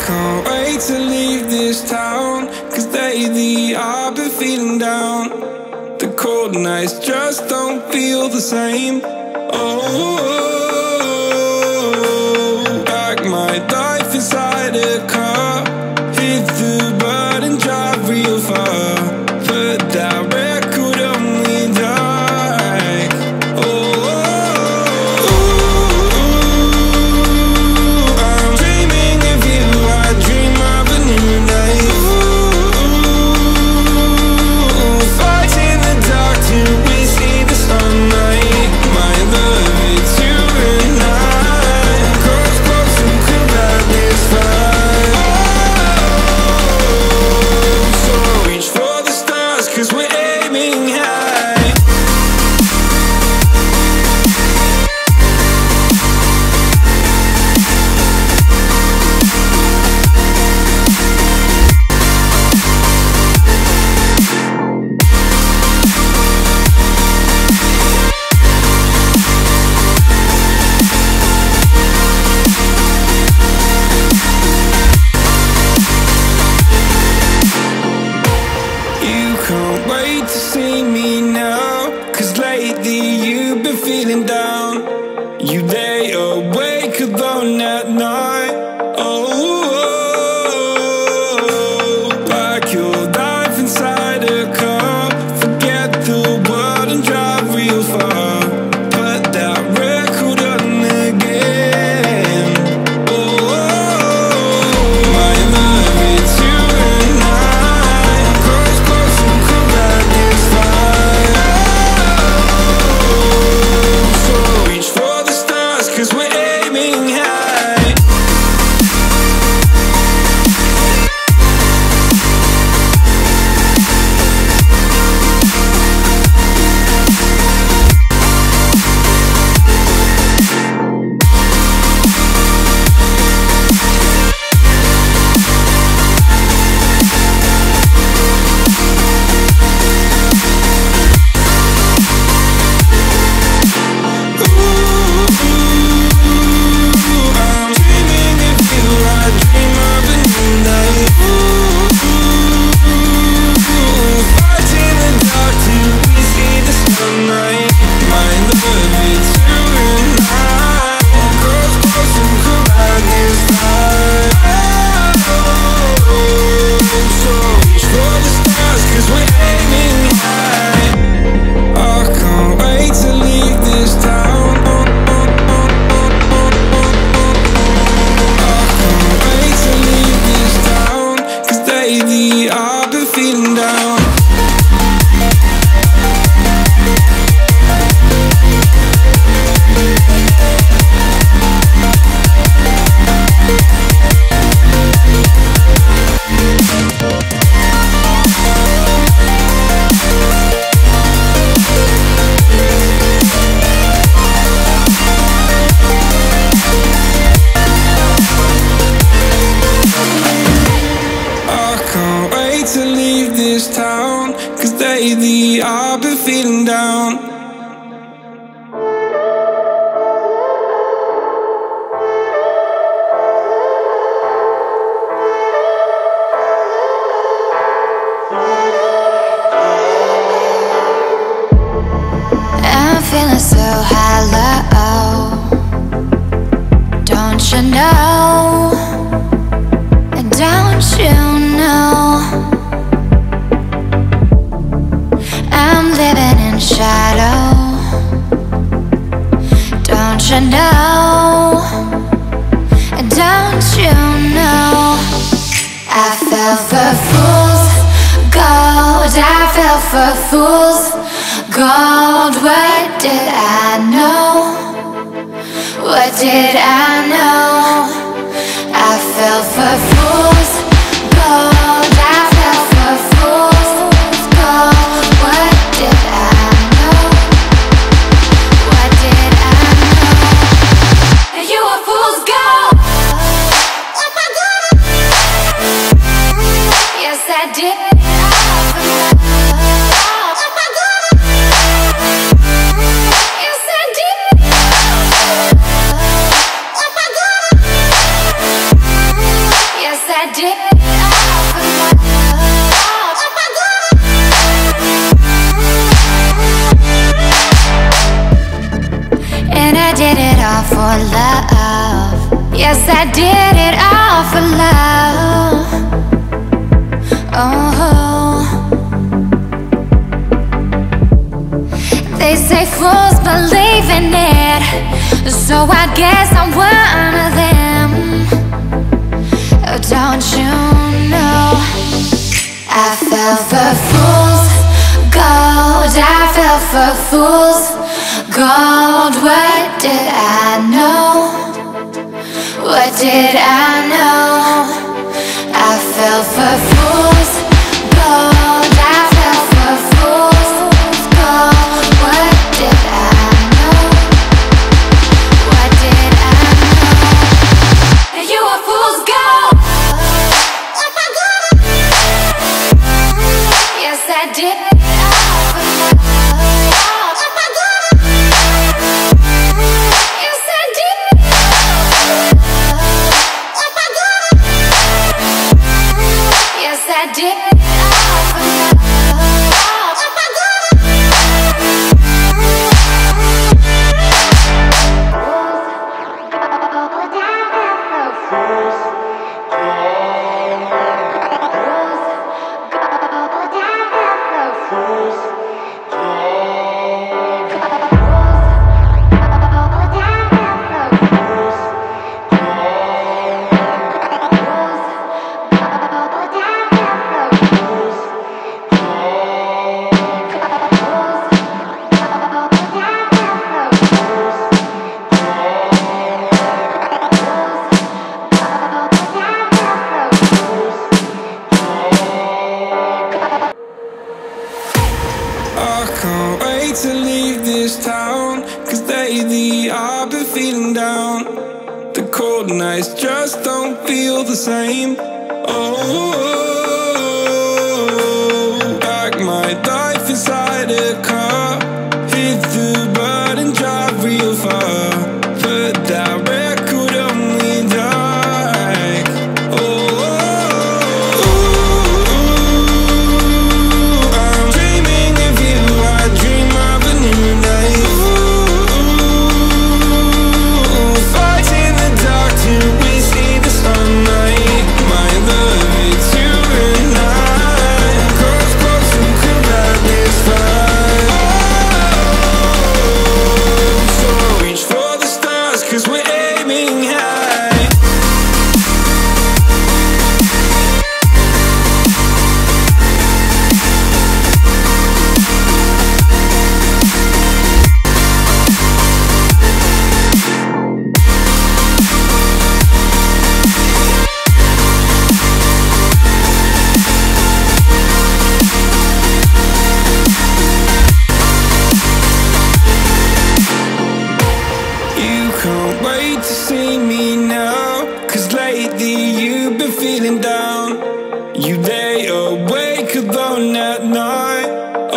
can't wait to leave this town, 'cause lately I've been feeling down. The cold nights just don't feel the same. Oh, like my life inside a car. Hit the button, drive real far. Put that record on me like, oh, I'm dreaming of you. I dream of a new day. Fight in the dark till we see the sunlight. My love, it's you and I. Close, close and could ride this fire. So reach for the stars, 'cause we're aiming high. You can't wait to see me now, 'cause lately you've been feeling down. You lay awake alone at night. Oh, like your life inside a car. Forget the world and drive real far. Put that record on again. Oh, my love, it's you and I. Close, close and could ride this fire. So reach for the stars, 'cause we're aiming high. I'm dreaming of you. I dream of a new night. Fight in the dark till we see the sunlight. My love, it's you and I. Close, close and could ride this fire. So reach for the stars, 'cause we're aiming high. I can't wait to leave this town. I can't wait to leave this town, 'cause lately I've been feeling down. I can't wait to leave this town, 'cause lately I've been feeling down. I'm feeling so hollow. Don't you know? Don't you know? I'm living in shadow. Don't you know? Don't you know? I fell for fool's gold. I fell for fool's gold. What did I know? What did I know? I fell for fool's gold. I fell for fool's gold. What did I know? What did I know? You were fool's gold. Oh my God. Yes, I did. Oh my God. Yes, I did. Oh my God. And I did it all for love. Yes, I did it all for love. Oh, they say fools believe in it, so I guess I'm one of them. Oh, don't you know I fell for fools gold, I fell for fools gold. What did I know? What did I know? I fell for fools gold, I fell for fools gold. What did I know? What did I know? You were fool's gold. Yes, I did. I did it all for love. To leave this town, 'cause lately I've been feeling down. The cold nights just don't feel the same. Oh, like my life inside a car, hit the button, drive real far, put that record on me like, I'm dreaming of you, I dream of a new night. Fight in the dark till we see the sunlight. My love, it's you and I. Close, close and cool like this fire. So reach for the stars, 'cause we're aiming high. You can't wait to see me now, 'cause lately you've been feeling down. You lay awake alone at night.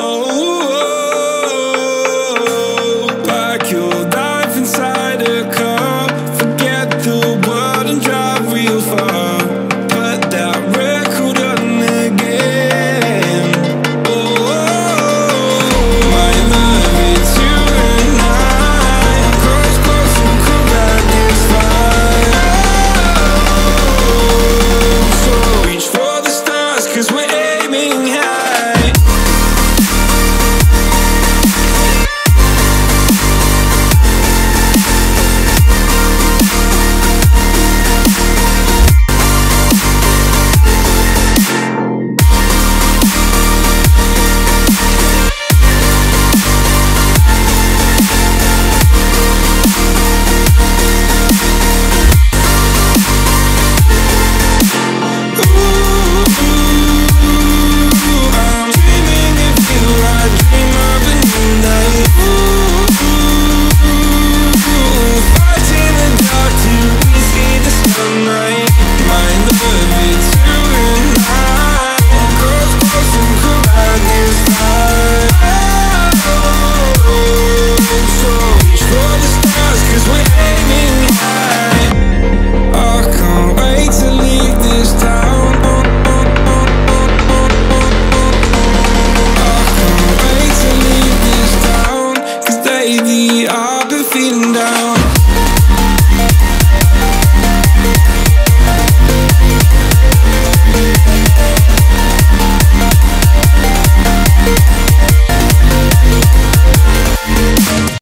Oh, like your life inside a car. Forget the world and drive real far. Put that record on again. Oh, my love, it's you and I. Close, close and cool like this fire. So reach for the stars, 'cause we're aiming high. feeling down.